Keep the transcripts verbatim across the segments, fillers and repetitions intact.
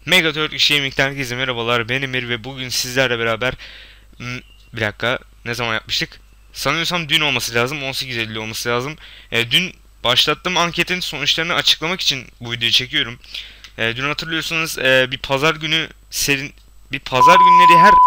Mega Turkish Gaming'den herkese merhabalar. Ben Emir ve bugün sizlerle beraber hmm, bir dakika, ne zaman yapmıştık? Sanıyorsam dün olması lazım. on sekiz Eylül olması lazım. E, dün başlattığım anketin sonuçlarını açıklamak için bu videoyu çekiyorum. E, dün hatırlıyorsanız e, bir pazar günü serin bir pazar günleri her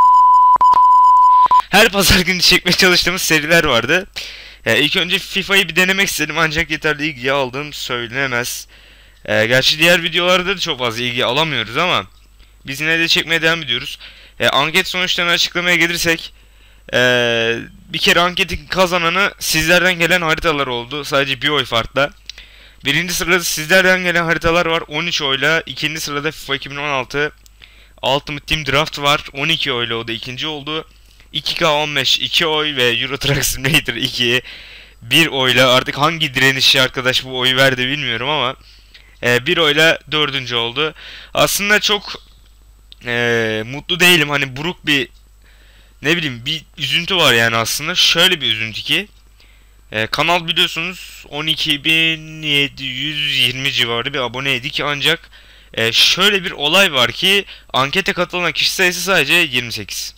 her pazar günü çekmeye çalıştığımız seriler vardı. E, ilk önce FIFA'yı bir denemek istedim ancak yeterli ilgi aldığım söylenemez. E, gerçi diğer videolarda da çok fazla ilgi alamıyoruz ama biz yine de çekmeye devam ediyoruz. E, anket sonuçlarını açıklamaya gelirsek e, bir kere anketin kazananı sizlerden gelen haritalar oldu. Sadece bir oy farkla. Birinci sırada sizlerden gelen haritalar var on üç oyla. İkinci sırada FIFA iki bin on altı Ultimate Team Draft var. on iki oyla, o da ikinci oldu. iki K on beş iki oy ve Euro Truck Simulator iki bir oyla. Artık hangi direnişi arkadaş bu oyu verdi bilmiyorum ama e, bir oyla dördüncü oldu. Aslında çok e, mutlu değilim. Hani buruk bir, ne bileyim, bir üzüntü var yani aslında. Şöyle bir üzüntü ki e, kanal biliyorsunuz on iki bin yedi yüz yirmi civarı bir aboneydik ancak e, şöyle bir olay var ki ankete katılan kişi sayısı sadece yirmi sekiz.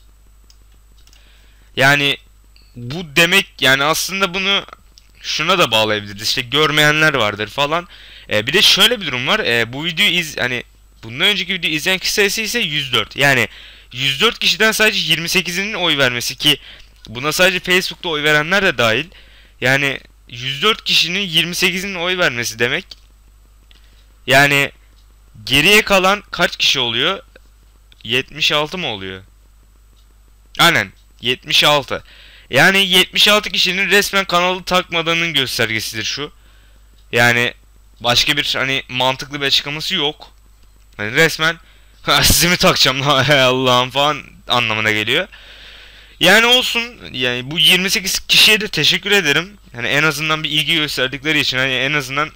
Yani bu demek, yani aslında bunu şuna da bağlayabiliriz. İşte görmeyenler vardır falan. E, bir de şöyle bir durum var. E, bu videoyu iz hani bundan önceki videoyu izleyen kişi sayısı ise yüz dört. Yani yüz dört kişiden sadece yirmi sekizinin oy vermesi, ki buna sadece Facebook'ta oy verenler de dahil. Yani yüz dört kişinin yirmi sekizinin oy vermesi demek. Yani geriye kalan kaç kişi oluyor? yetmiş altı mı oluyor? Aynen, yetmiş altı. Yani yetmiş altı kişinin resmen kanalı takmadığının göstergesidir şu. Yani başka bir hani mantıklı bir açıklaması yok. Hani resmen "Ha, sizi mi takacağım lan hay Allah'ım" falan anlamına geliyor. Yani olsun, yani bu yirmi sekiz kişiye de teşekkür ederim. Hani en azından bir ilgi gösterdikleri için, hani en azından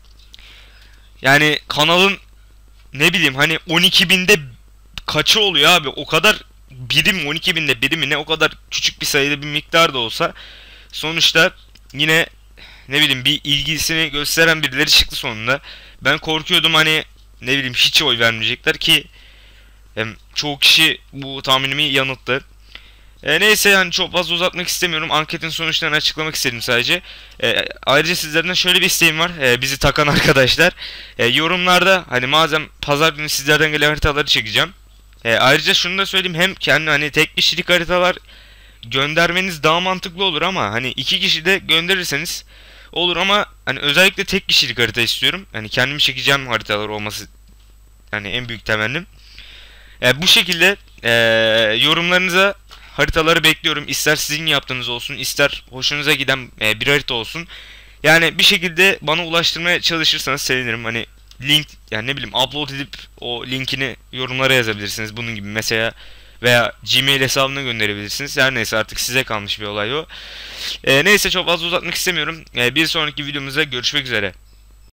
yani kanalın, ne bileyim, hani on iki binde kaçı oluyor abi, o kadar birim, on iki binde birimi ne, o kadar küçük bir sayıda bir miktar da olsa sonuçta yine, ne bileyim, bir ilgisini gösteren birileri çıktı sonunda. Ben korkuyordum hani, ne bileyim, hiç oy vermeyecekler ki hem çoğu kişi bu tahminimi yanılttı. E, neyse, yani çok fazla uzatmak istemiyorum. Anketin sonuçlarını açıklamak istedim sadece. E, ayrıca sizlerden şöyle bir isteğim var. E, bizi takan arkadaşlar. E, yorumlarda hani madem pazar günü sizlerden gelen haritaları çekeceğim. E, ayrıca şunu da söyleyeyim. Hem kendi hani tek kişilik haritalar göndermeniz daha mantıklı olur ama hani iki kişi de gönderirseniz olur ama hani özellikle tek kişilik harita istiyorum. Hani kendim çekeceğim haritalar olması yani en büyük temennim. E, bu şekilde e, yorumlarınıza haritaları bekliyorum. İster sizin yaptığınız olsun, ister hoşunuza giden e, bir harita olsun. Yani bir şekilde bana ulaştırmaya çalışırsanız sevinirim. Hani link, yani ne bileyim, upload edip o linkini yorumlara yazabilirsiniz. Bunun gibi mesela, veya Gmail hesabına gönderebilirsiniz. Her neyse, artık size kalmış bir olay o. E, neyse, çok fazla uzatmak istemiyorum. E, bir sonraki videomuzda görüşmek üzere.